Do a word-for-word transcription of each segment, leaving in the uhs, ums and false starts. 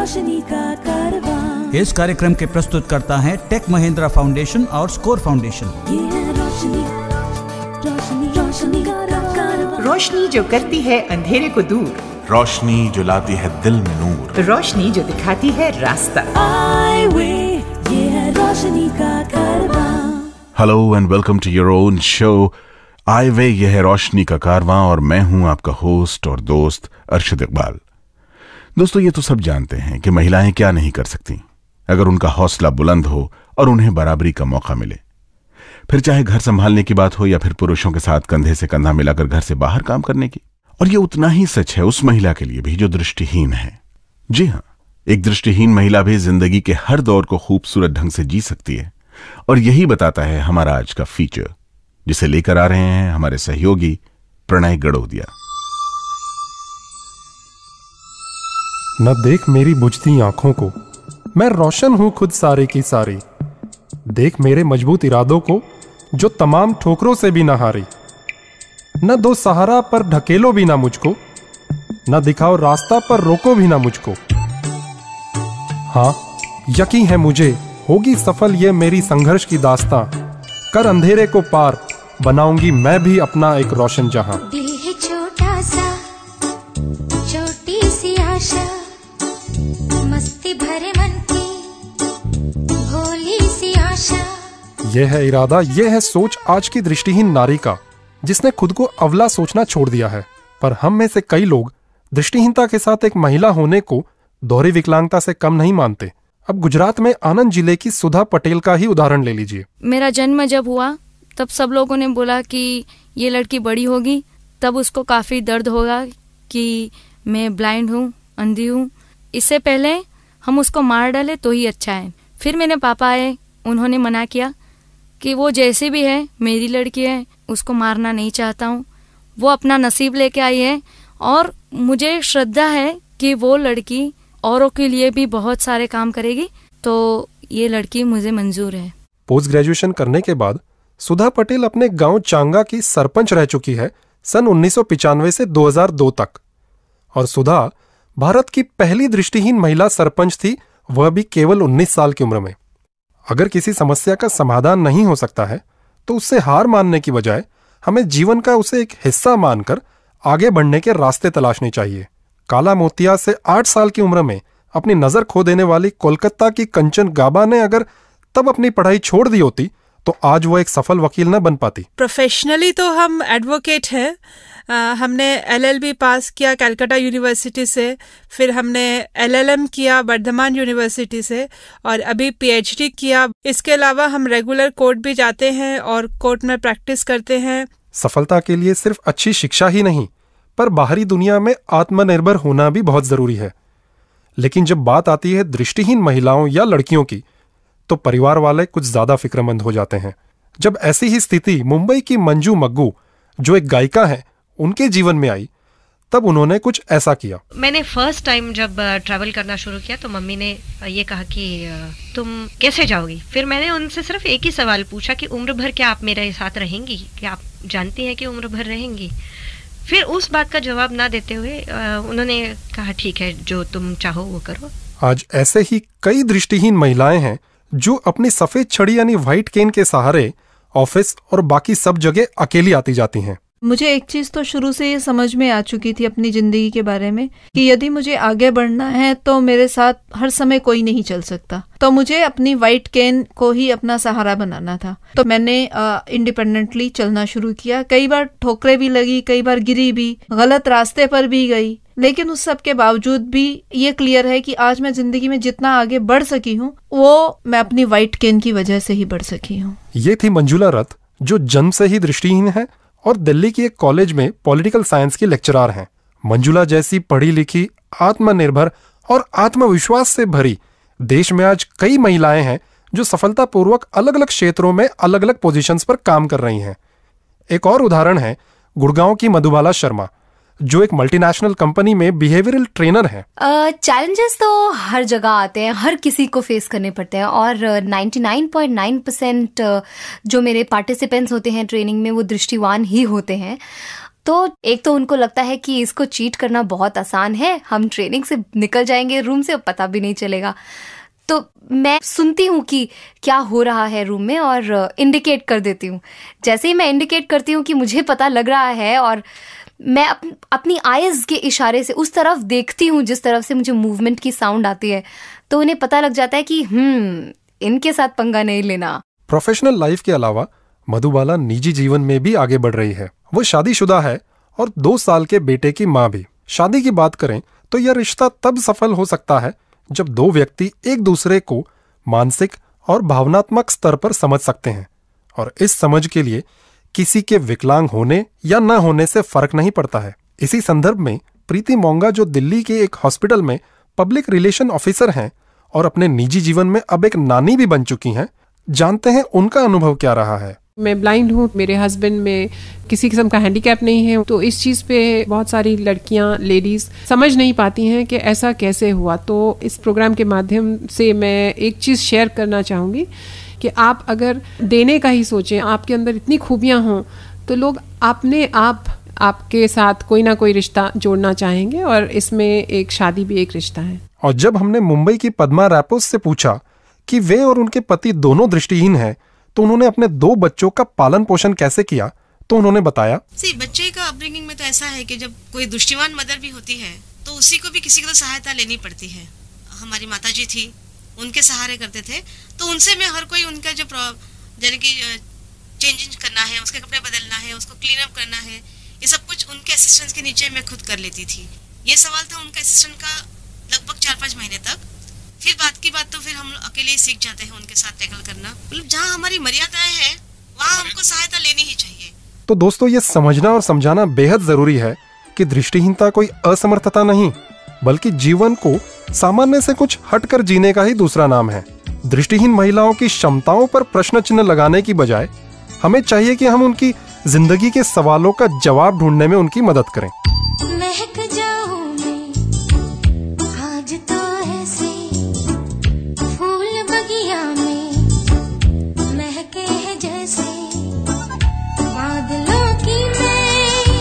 रोशनी का कारवां। इस कार्यक्रम के प्रस्तुत करता है टेक महिंद्रा फाउंडेशन और स्कोर फाउंडेशन। ये है रोशनी, रोशनी, रोशनी का कारवां। रोशनी जो करती है अंधेरे को दूर, रोशनी जो लाती है दिल में नूर, रोशनी जो दिखाती है रास्ता। आई वे, ये है रोशनी का कारवां। Hello and welcome to your own show Eyeway, यह है रोशनी का कारवां और मैं हूं आपका होस्ट और दोस्त अरशद इकबाल। दोस्तों, ये तो सब जानते हैं कि महिलाएं क्या नहीं कर सकती अगर उनका हौसला बुलंद हो और उन्हें बराबरी का मौका मिले। फिर चाहे घर संभालने की बात हो या फिर पुरुषों के साथ कंधे से कंधा मिलाकर घर से बाहर काम करने की। और ये उतना ही सच है उस महिला के लिए भी जो दृष्टिहीन है। जी हां, एक दृष्टिहीन महिला भी जिंदगी के हर दौर को खूबसूरत ढंग से जी सकती है। और यही बताता है हमारा आज का फीचर, जिसे लेकर आ रहे हैं हमारे सहयोगी प्रणय गड़ोदिया। न देख मेरी बुझती आंखों को, मैं रोशन हूं खुद सारे की सारी। देख मेरे मजबूत इरादों को, जो तमाम ठोकरों से भी न हारी। न दो सहारा पर ढकेलो भी ना मुझको, न दिखाओ रास्ता पर रोको भी ना मुझको। हाँ, यकीन है मुझे होगी सफल ये मेरी संघर्ष की दास्तां। कर अंधेरे को पार, बनाऊंगी मैं भी अपना एक रोशन जहां। दिल है छोटा सा, छोटी सी आशा, मस्ती भरे मन की भोली सी आशा। यह है इरादा, यह है सोच आज की दृष्टिहीन नारी का, जिसने खुद को अवला सोचना छोड़ दिया है। पर हम में से कई लोग दृष्टिहीनता के साथ एक महिला होने को दोहरी विकलांगता से कम नहीं मानते। अब गुजरात में आनंद जिले की सुधा पटेल का ही उदाहरण ले लीजिए। मेरा जन्म जब हुआ तब सब लोगों ने बोला कि ये लड़की बड़ी होगी तब उसको काफ़ी दर्द होगा कि मैं ब्लाइंड हूँ, अंधी हूँ। इससे पहले हम उसको मार डाले तो ही अच्छा है। फिर मेरे पापा आए, उन्होंने मना किया कि वो जैसे भी है मेरी लड़की है, उसको मारना नहीं चाहता हूँ। वो अपना नसीब लेके आई है और मुझे श्रद्धा है कि वो लड़की औरों के लिए भी बहुत सारे काम करेगी, तो ये लड़की मुझे मंजूर है। पोस्ट ग्रेजुएशन करने के बाद सुधा पटेल अपने गांव चांगा की सरपंच रह चुकी है सन उन्नीस सौ पिचानवे से दो हज़ार दो तक। और सुधा भारत की पहली दृष्टिहीन महिला सरपंच थी, वह भी केवल उन्नीस साल की उम्र में। अगर किसी समस्या का समाधान नहीं हो सकता है तो उससे हार मानने की बजाय हमें जीवन का उसे एक हिस्सा मानकर आगे बढ़ने के रास्ते तलाशने चाहिए। काला मोतिया से आठ साल की उम्र में अपनी नजर खो देने वाली कोलकाता की कंचन गाबा ने अगर तब अपनी पढ़ाई छोड़ दी होती तो आज वो एक सफल वकील न बन पाती। प्रोफेशनली तो हम एडवोकेट हैं। आ, हमने एलएलबी पास किया कलकत्ता यूनिवर्सिटी से, फिर हमने एलएलएम किया बर्धमान यूनिवर्सिटी से और अभी पीएचडी किया। इसके अलावा हम रेगुलर कोर्ट भी जाते हैं और कोर्ट में प्रैक्टिस करते हैं। सफलता के लिए सिर्फ अच्छी शिक्षा ही नहीं, पर बाहरी दुनिया में आत्मनिर्भर होना भी बहुत जरूरी है। लेकिन जब बात आती है दृष्टिहीन महिलाओं या लड़कियों की, तो परिवार वाले कुछ ज्यादा फिक्रमंद हो जाते हैं। जब ऐसी ही स्थिति मुंबई की मंजू मग्गू, जो एक गायिका है, उनके जीवन में आई, तब उन्होंने कुछ ऐसा किया। मैंने फर्स्ट टाइम जब ट्रैवल करना शुरू किया तो मम्मी ने ये कहा कि तुम कैसे जाओगी। फिर मैंने उनसे सिर्फ एक ही सवाल पूछा कि उम्र भर क्या आप मेरे साथ रहेंगी, क्या आप जानती हैं कि उम्र भर रहेंगी। फिर उस बात का जवाब ना देते हुए उन्होंने कहा ठीक है, जो तुम चाहो वो करो। आज ऐसे ही कई दृष्टिहीन महिलाएं हैं जो अपनी सफेद छड़ी यानी व्हाइट केन के सहारे ऑफिस और बाकी सब जगह अकेली आती जाती हैं। मुझे एक चीज तो शुरू से ये समझ में आ चुकी थी अपनी जिंदगी के बारे में कि यदि मुझे आगे बढ़ना है तो मेरे साथ हर समय कोई नहीं चल सकता, तो मुझे अपनी व्हाइट केन को ही अपना सहारा बनाना था। तो मैंने इंडिपेंडेंटली चलना शुरू किया। कई बार ठोकरें भी लगी, कई बार गिरी भी, गलत रास्ते पर भी गई, लेकिन उस सब के बावजूद भी ये क्लियर है कि आज मैं जिंदगी में जितना आगे बढ़ सकी हूँ वो मैं अपनी व्हाइट केन की वजह से ही बढ़ सकी हूँ। ये थी मंजुला रथ, जो जन्म से ही दृष्टिहीन है और दिल्ली की एक कॉलेज में पॉलिटिकल साइंस की लेक्चरर हैं। मंजुला जैसी पढ़ी लिखी, आत्मनिर्भर और आत्मविश्वास से भरी देश में आज कई महिलाएं हैं जो सफलतापूर्वक अलग अलग क्षेत्रों में अलग अलग पोजीशंस पर काम कर रही हैं। एक और उदाहरण है गुड़गांव की मधुबाला शर्मा, जो एक मल्टीनेशनल कंपनी में बिहेवियरल ट्रेनर है। चैलेंजेस uh, तो हर जगह आते हैं, हर किसी को फेस करने पड़ते हैं और निन्यानवे पॉइंट नौ परसेंट जो मेरे पार्टिसिपेंट्स होते हैं ट्रेनिंग में वो दृष्टिवान ही होते हैं। तो एक तो उनको लगता है कि इसको चीट करना बहुत आसान है, हम ट्रेनिंग से निकल जाएंगे रूम से, पता भी नहीं चलेगा। तो मैं सुनती हूँ कि क्या हो रहा है रूम में और इंडिकेट कर देती हूँ। जैसे ही मैं इंडिकेट करती हूँ कि मुझे पता लग रहा है और मैं अप, अपनी आईज के इशारे से उस तरफ देखती हूँ जिस तरफ से मुझे मूवमेंट की साउंड आती है, तो उन्हें पता लग जाता है कि हम्म इनके साथ पंगा नहीं लेना। प्रोफेशनल लाइफ के अलावा मधुबाला निजी जीवन में भी आगे बढ़ रही है। वो शादीशुदा है और दो साल के बेटे की माँ भी। शादी की बात करें तो यह रिश्ता तब सफल हो सकता है जब दो व्यक्ति एक दूसरे को मानसिक और भावनात्मक स्तर पर समझ सकते हैं, और इस समझ के लिए किसी के विकलांग होने या न होने से फर्क नहीं पड़ता है। इसी संदर्भ में प्रीति मोंगा, जो दिल्ली के एक हॉस्पिटल में पब्लिक रिलेशन ऑफिसर हैं और अपने निजी जीवन में अब एक नानी भी बन चुकी हैं, जानते हैं उनका अनुभव क्या रहा है। मैं ब्लाइंड हूँ, मेरे हस्बैंड में किसी किस्म का हैंडीकैप नहीं है, तो इस चीज़ पे बहुत सारी लड़कियाँ, लेडीज़ समझ नहीं पाती हैं कि ऐसा कैसे हुआ। तो इस प्रोग्राम के माध्यम से मैं एक चीज़ शेयर करना चाहूँगी कि आप अगर देने का ही सोचें, आपके अंदर इतनी खूबियाँ हों, तो लोग अपने आप आपके साथ कोई ना कोई रिश्ता जोड़ना चाहेंगे, और इसमें एक शादी भी एक रिश्ता है। और जब हमने मुंबई की पद्मा रैपोस से पूछा कि वे और उनके पति दोनों दृष्टिहीन हैं, तो उन्होंने अपने दो बच्चों का पालन पोषण कैसे किया, तो उन्होंने बताया। सी बच्चे का अपब्रिंगिंग में तो ऐसा है कि जब कोई दृष्टिवान मदर भी होती है तो उसी को भी किसी की तो सहायता लेनी पड़ती है। हमारी माताजी थी, उनके सहारे करते थे, तो उनसे मैं हर कोई उनका जो यानी कि चेंज करना है, उसके कपड़े बदलना है, उसको क्लीन अप करना है, ये सब कुछ उनके असिस्टेंस के नीचे मैं खुद कर लेती थी। ये सवाल था उनका असिस्टेंट का लगभग चार पाँच महीने तक। फिर बात की बात तो फिर हम अकेले ही सीख जाते हैं उनके साथ टैकल करना। मतलब जहाँ हमारी मर्यादाएं हैं वहाँ हमको सहायता लेनी ही चाहिए। तो दोस्तों, ये समझना और समझाना बेहद जरूरी है कि दृष्टिहीनता कोई असमर्थता नहीं, बल्कि जीवन को सामान्य से कुछ हटकर जीने का ही दूसरा नाम है। दृष्टिहीन महिलाओं की क्षमताओं पर प्रश्न चिन्ह लगाने की बजाय हमें चाहिए कि हम उनकी जिंदगी के सवालों का जवाब ढूंढने में उनकी मदद करें। महक जाऊं मैं आज तो ऐसे फूल बगिया में महके हैं जैसे बादलों की मैं।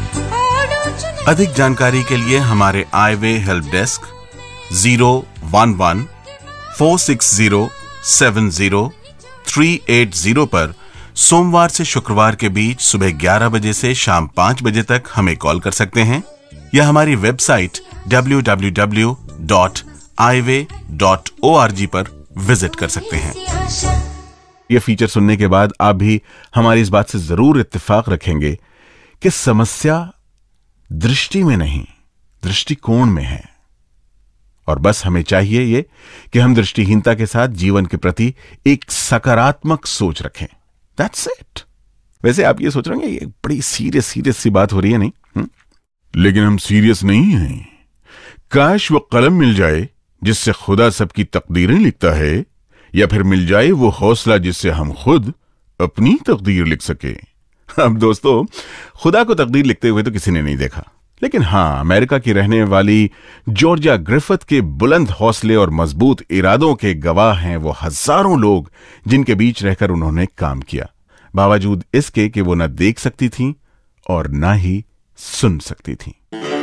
अधिक जानकारी के लिए हमारे Eyeway help desk zero one one four six zero seven zero three eight zero पर सोमवार से शुक्रवार के बीच सुबह ग्यारह बजे से शाम पाँच बजे तक हमें कॉल कर सकते हैं, या हमारी website W W W dot Eyeway dot O R G पर विजिट कर सकते हैं। यह फीचर सुनने के बाद आप भी हमारी इस बात से जरूर इत्तेफाक रखेंगे कि समस्या दृष्टि में नहीं, दृष्टिकोण में है, और बस हमें चाहिए ये कि हम दृष्टिहीनता के साथ जीवन के प्रति एक सकारात्मक सोच रखें। That's it. वैसे आप ये सोच रहे हैं ये बड़ी सीरियस सीरियस सी बात हो रही है, नहीं हुँ? लेकिन हम सीरियस नहीं हैं। काश वो कलम मिल जाए जिससे खुदा सबकी तकदीरें लिखता है, या फिर मिल जाए वो हौसला जिससे हम खुद अपनी तकदीर लिख सके। अब दोस्तों, खुदा को तकदीर लिखते हुए तो किसी ने नहीं देखा, लेकिन हाँ, अमेरिका की रहने वाली जॉर्जिया ग्रिफिथ के बुलंद हौसले और मजबूत इरादों के गवाह हैं वो हजारों लोग जिनके बीच रहकर उन्होंने काम किया, बावजूद इसके कि वो न देख सकती थीं और न ही सुन सकती थीं।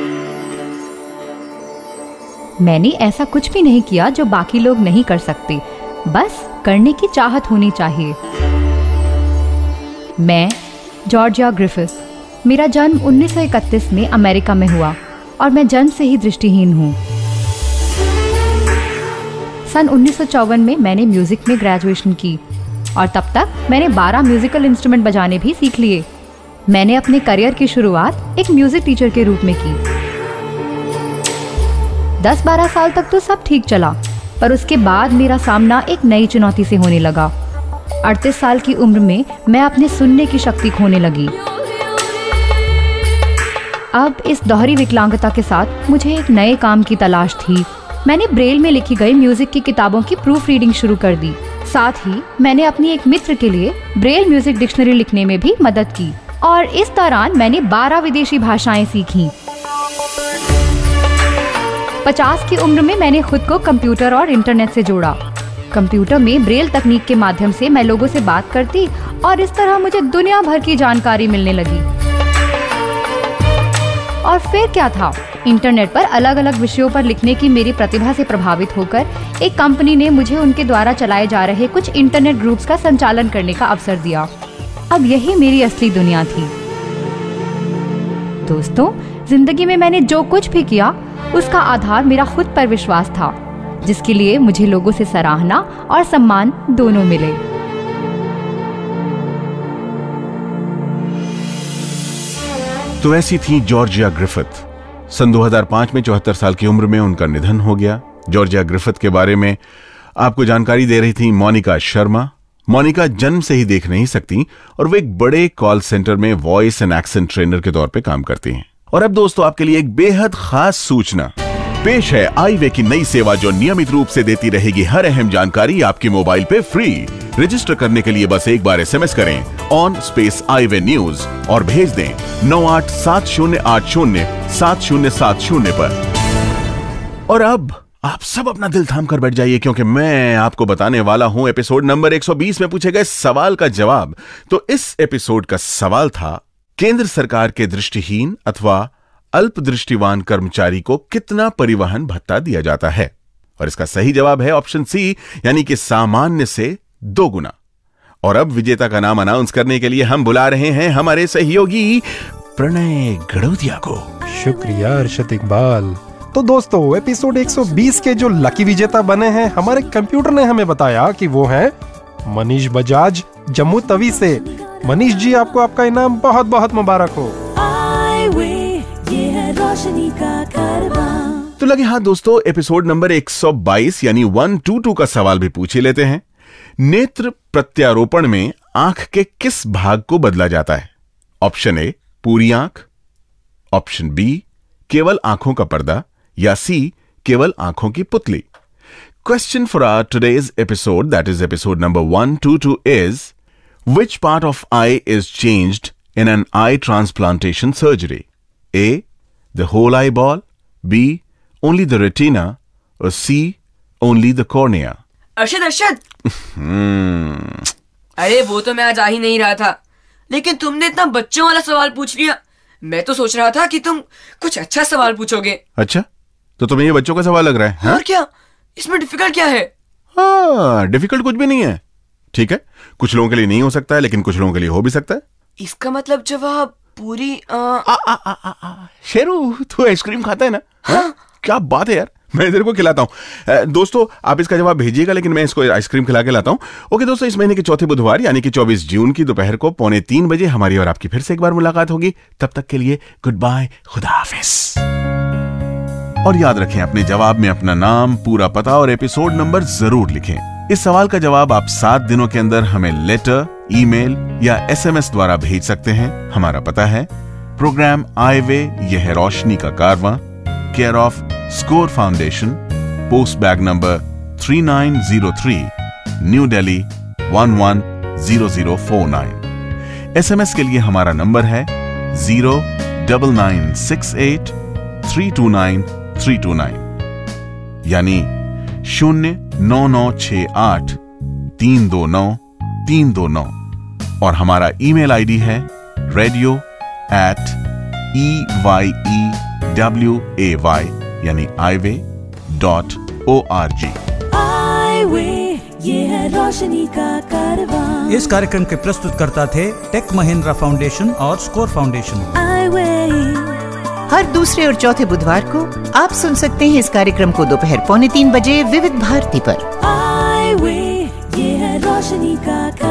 मैंने ऐसा कुछ भी नहीं किया जो बाकी लोग नहीं कर सकते, बस करने की चाहत होनी चाहिए। मैं जॉर्जिया ग्रिफिथ। मेरा जन्म उन्नीस सौ इकतीस में अमेरिका में हुआ और मैं जन्म से ही दृष्टिहीन हूँ। सन उन्नीस सौ चौवन में मैंने म्यूजिक में ग्रेजुएशन की और तब तक मैंने बारह म्यूजिकल इंस्ट्रूमेंट बजाने भी सीख लिए। मैंने अपने करियर की शुरुआत एक म्यूजिक टीचर के रूप में की। दस बारह साल तक तो सब ठीक चला, पर उसके बाद मेरा सामना एक नई चुनौती से होने लगा। अड़तीस साल की उम्र में मैं अपने सुनने की शक्ति खोने लगी। अब इस दोहरी विकलांगता के साथ मुझे एक नए काम की तलाश थी। मैंने ब्रेल में लिखी गई म्यूजिक की किताबों की प्रूफ रीडिंग शुरू कर दी। साथ ही मैंने अपनी एक मित्र के लिए ब्रेल म्यूजिक डिक्शनरी लिखने में भी मदद की और इस दौरान मैंने बारह विदेशी भाषाएं सीखी। पचास की उम्र में मैंने खुद को कंप्यूटर और इंटरनेट से जोड़ा। कंप्यूटर में ब्रेल तकनीक के माध्यम से मैं लोगों से बात करती और इस तरह मुझे दुनिया भर की जानकारी मिलने लगी। और फिर क्या था, इंटरनेट पर अलग अलग विषयों पर लिखने की मेरी प्रतिभा से प्रभावित होकर एक कंपनी ने मुझे उनके द्वारा चलाए जा रहे कुछ इंटरनेट ग्रुप्स का संचालन करने का अवसर दिया। अब यही मेरी असली दुनिया थी। दोस्तों, जिंदगी में मैंने जो कुछ भी किया उसका आधार मेरा खुद पर विश्वास था, जिसके लिए मुझे लोगों से सराहना और सम्मान दोनों मिले। तो ऐसी थी जॉर्जिया ग्रिफिथ। सन दो हज़ार पाँच में चौहत्तर साल की उम्र में उनका निधन हो गया। जॉर्जिया ग्रिफिथ के बारे में आपको जानकारी दे रही थी मोनिका शर्मा। मोनिका जन्म से ही देख नहीं सकती और वो एक बड़े कॉल सेंटर में वॉइस एंड एक्सेंट ट्रेनर के तौर पे काम करती हैं। और अब दोस्तों, आपके लिए एक बेहद खास सूचना पेश है। आईवे की नई सेवा जो नियमित रूप से देती रहेगी हर अहम जानकारी आपके मोबाइल पे फ्री। रजिस्टर करने के लिए बस एक बार एसएमएस करें ऑन स्पेस आईवे न्यूज और भेज दें नौ आठ सात शून्य आठ शून्य सात शून्य सात शून्य पर। और अब आप सब अपना दिल थाम कर बैठ जाइए, क्योंकि मैं आपको बताने वाला हूं एपिसोड नंबर एक सौ बीस में पूछे गए सवाल का जवाब। तो इस एपिसोड का सवाल था, केंद्र सरकार के दृष्टिहीन अथवा अल्प दृष्टिवान कर्मचारी को कितना परिवहन भत्ता दिया जाता है? और इसका सही जवाब है ऑप्शन सी, यानी कि सामान्य से दो गुना। और अब विजेता का नाम अनाउंस करने के लिए हम बुला रहे हैं हमारे सहयोगी प्रणय गड़ोदिया को। शुक्रिया अरशद इकबाल। तो दोस्तों, एपिसोड एक सौ बीस के जो लकी विजेता बने हैं, हमारे कंप्यूटर ने हमें बताया कि वो हैं मनीष बजाज जम्मू तवी से। मनीष जी, आपको आपका इनाम बहुत बहुत मुबारक हो। तो लगे हाथ दोस्तों, एपिसोड नंबर एक सौ बाईस यानी एक सौ बाईस का सवाल भी पूछ ही लेते हैं। नेत्र प्रत्यारोपण में आंख के किस भाग को बदला जाता है? ऑप्शन ए पूरी आंख, ऑप्शन बी केवल आंखों का पर्दा, या सी केवल आंखों की पुतली। Question for our today's episode, that is episode number एक सौ बाईस, is which part of eye is changed in an eye transplantation surgery? A the whole eyeball, B only the retina, और C only the cornea. Arshad Arshad अरे वो तो मैं आज आ ही नहीं रहा था, लेकिन तुमने इतना बच्चों वाला सवाल पूछ लिया। मैं तो सोच रहा था कि तुम कुछ अच्छा सवाल पूछोगे। अच्छा, तो तुम्हें ये बच्चों का सवाल लग रहा है? हाँ? और क्या इसमें डिफिकल्ट क्या है? हाँ, डिफिकल्ट कुछ भी नहीं है। ठीक है, कुछ लोगों के लिए नहीं हो सकता है, लेकिन कुछ लोगों के लिए हो भी सकता है। इसका मतलब जवाब पूरी आ... आ, आ, आ, आ, आ, शेरू, तू आइसक्रीम खाता है ना? हाँ? क्या बात है यार, मैं इधर को खिलाता हूँ। दोस्तों, आप इसका जवाब भेजिएगा, लेकिन मैं इसको आइसक्रीम खिला के लाता हूँ। ओके दोस्तों, इस महीने के चौथे बुधवार यानी कि चौबीस जून की दोपहर को पौने तीन बजे हमारी और आपकी फिर से एक बार मुलाकात होगी। तब तक के लिए गुड बाय, खुदा हाफिज। और याद रखें, अपने जवाब में अपना नाम, पूरा पता और एपिसोड नंबर जरूर लिखें। इस सवाल का जवाब आप सात दिनों के अंदर हमें लेटर, ईमेल या एसएमएस द्वारा भेज सकते हैं। हमारा पता है प्रोग्राम आईवे यह है रोशनी का कारवां, care of Score Foundation, post bag number three nine zero three, New Delhi one one zero zero four nine. SMS के लिए हमारा नंबर है zero double nine six eight three two nine three two nine, यानी शून्य नौ नौ छह आठ तीन दो नौ तीन दो नौ। और हमारा ईमेल आईडी है radio at E Y E W A Y यानी आईवे डॉट ओ आर जी। ये है रोशनी का कारवां। इस कार्यक्रम के प्रस्तुतकर्ता थे टेक महिंद्रा फाउंडेशन और स्कोर फाउंडेशन। हर दूसरे और चौथे बुधवार को आप सुन सकते हैं इस कार्यक्रम को दोपहर पौने तीन बजे विविध भारती पर। ये है रोशनी का